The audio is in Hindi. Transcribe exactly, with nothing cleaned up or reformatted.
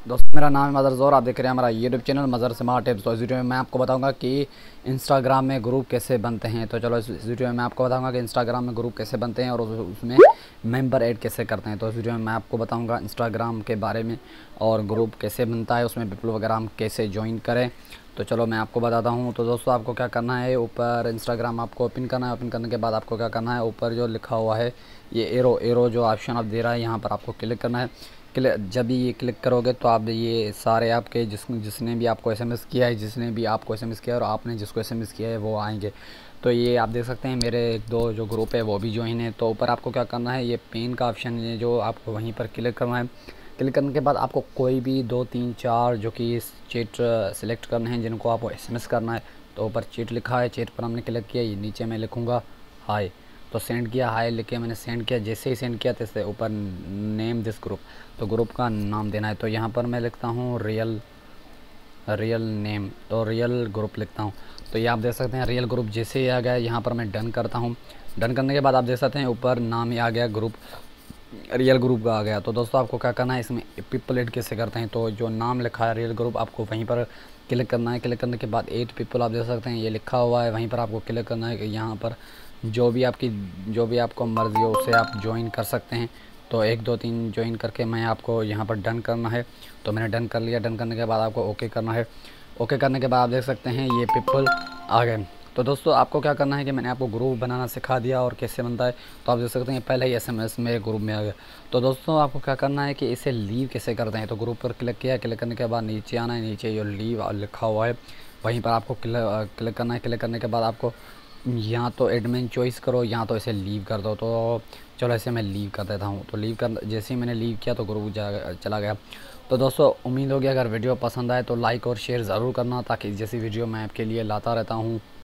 दोस्तों मेरा नाम है मदर ज़ोर, आप देख रहे हैं हमारा YouTube channel Mother Smart Tips. तो इस वीडियो में मैं आपको बताऊंगा कि इंस्टाग्राम में ग्रुप कैसे बनते हैं। तो चलो इस वीडियो में मैं आपको बताऊंगा कि इंस्टाग्राम में ग्रुप कैसे बनते हैं और उसमें मेंबर ऐड कैसे करते हैं। तो इस वीडियो में मैं आपको बताऊंगा इंस्टाग्राम के बारे में और ग्रुप कैसे बनता है, उसमें पीपल वगैरह हम कैसे ज्वाइन करें। तो चलो मैं आपको बताता हूँ। तो दोस्तों आपको क्या करना है, ऊपर इंस्टाग्राम आपको ओपन करना है। ओपन करने के बाद आपको क्या करना है, ऊपर जो लिखा हुआ है ये एरो एरो जो ऑप्शन आप दे रहा है, यहाँ पर आपको क्लिक करना है। क्लिक जब भी ये क्लिक करोगे तो आप ये सारे आपके जिस जिसने भी आपको एसएमएस किया है जिसने भी आपको एसएमएस किया है और आपने जिसको एसएमएस किया है वो आएंगे। तो ये आप देख सकते हैं मेरे एक दो जो ग्रुप है वो भी ज्वाइन है। तो ऊपर आपको क्या करना है, ये पेन का ऑप्शन है जो आपको वहीं पर क्लिक करना है। क्लिक करने के बाद आपको कोई भी दो तीन चार जो कि चैट सेलेक्ट करने हैं जिनको आपको एसएमएस करना है। तो ऊपर चैट लिखा है, चैट पर हमने क्लिक किया। ये नीचे मैं लिखूँगा हाय, तो सेंड किया, हाय लिख के मैंने सेंड किया। जैसे ही सेंड किया तैसे ऊपर नेम दिस ग्रुप, तो ग्रुप का नाम देना है। तो यहाँ पर मैं लिखता हूँ रियल रियल नेम, तो रियल ग्रुप लिखता हूँ। तो ये आप देख सकते हैं रियल ग्रुप जैसे ही आ गया। यहाँ पर मैं डन करता हूँ। डन करने के बाद आप देख सकते हैं ऊपर नाम ही आ गया, ग्रुप रियल ग्रुप का आ गया। तो दोस्तों आपको क्या करना है, इसमें पीपल ऐड कैसे करते हैं। तो जो नाम लिखा है रियल ग्रुप आपको वहीं पर क्लिक करना है। क्लिक करने के बाद एट पीपल आप देख सकते हैं ये लिखा हुआ है, वहीं पर आपको क्लिक करना है कि यहाँ पर जो भी आपकी जो भी आपको मर्ज़ी हो उसे आप ज्वाइन कर सकते हैं। तो एक दो तीन ज्वाइन करके मैं आपको यहाँ पर डन करना है। तो मैंने डन कर लिया। डन करने के बाद आपको ओके करना है। ओके करने के बाद आप देख सकते हैं ये पीपल आ गए। तो दोस्तों आपको क्या करना है कि मैंने आपको ग्रुप बनाना सिखा दिया और कैसे बनता है। तो आप देख सकते हैं पहले ही एसएमएस मेरे ग्रुप में आ गया। तो दोस्तों आपको क्या करना है कि इसे लीव कैसे करते हैं। तो ग्रुप पर क्लिक किया, क्लिक करने के बाद नीचे आना है। नीचे जो लीव लिखा हुआ है वहीं पर आपको क्लिक करना है। क्लिक करने के बाद आपको यहाँ तो एडमिन चॉइस करो, यहाँ तो इसे लीव कर दो। तो चलो ऐसे मैं लीव कर देता हूँ। तो लीव कर जैसे ही मैंने लीव किया तो ग्रुप जा चला गया। तो दोस्तों उम्मीद होगी अगर वीडियो पसंद आए तो लाइक और शेयर ज़रूर करना, ताकि जैसी वीडियो मैं आपके लिए लाता रहता हूँ।